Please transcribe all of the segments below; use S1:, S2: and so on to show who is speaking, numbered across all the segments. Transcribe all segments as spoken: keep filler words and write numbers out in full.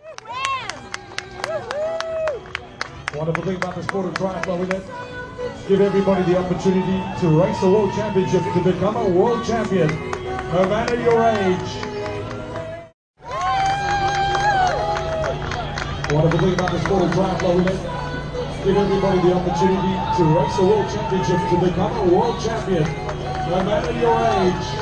S1: Wonderful thing about the sport of triathlon, isn't it? Give everybody the opportunity to race the World Championship, to become a world champion, no matter your age. Wonderful thing about the sport of triathlon, isn't it? Give everybody the opportunity to race the World Championship, to become a world champion, no matter your age.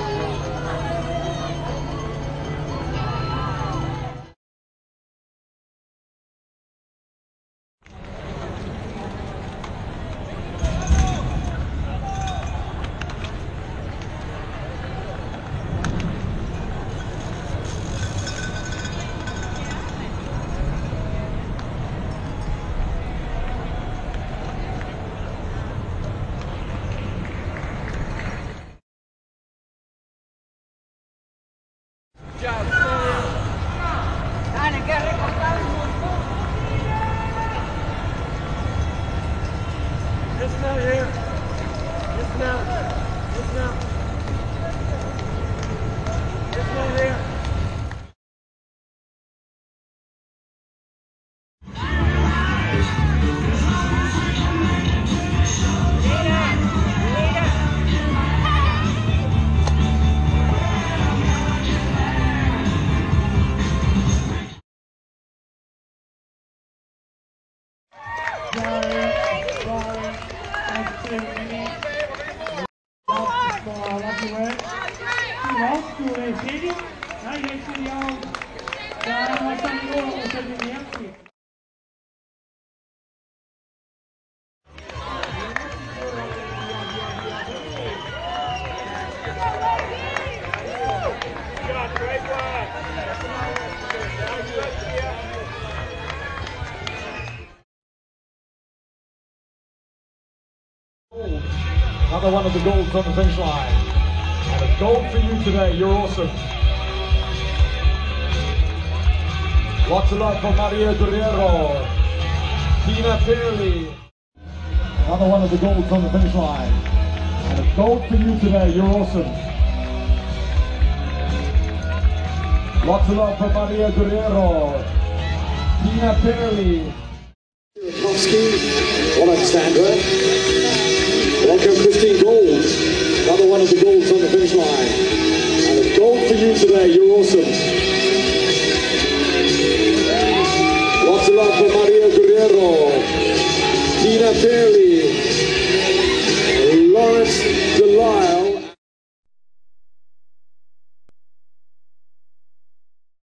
S2: Listen out here. Listen out. Listen out. Listen out here.
S1: Another one of the golds on the finish line. And a gold for you today. You're awesome. Lots of love for Maria Guerrero. Tina Fairley. Another one of the golds on the finish line. And a gold for you today. You're awesome. Lots of love for Maria Guerrero. Tina Fairley.
S3: Kowski, Alexandra. Welcome Christine Gold, another one of the golds on the finish line. And a gold for you today, you're awesome.